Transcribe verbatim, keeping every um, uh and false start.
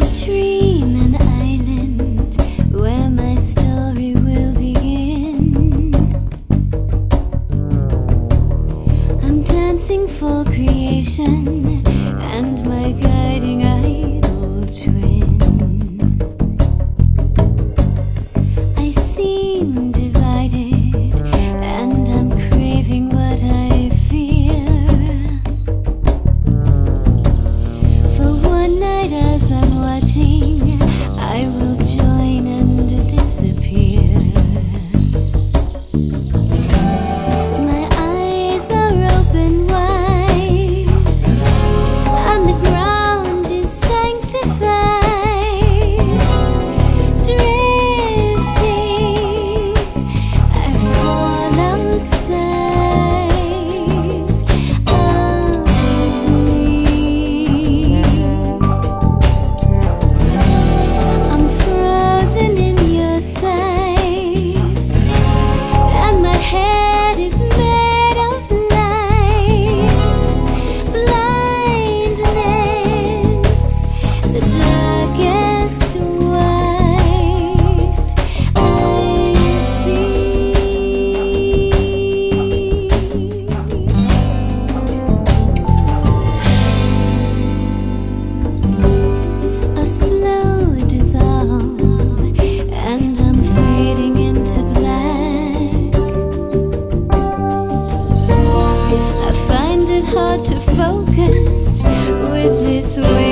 dream an island where my story will begin. I'm dancing for creation and my guiding idol twin. I seem divided and I'm craving what I fear. For one night as I'm watching, I will join and disappear. My eyes are open wide and the ground is sanctified. Drifting, I fall outside of me. I'm frozen in your sight, and my head is made of light. Blindness, the darkest white I see. A slow dissolve, and I'm fading into black. I find it hard to focus with this weight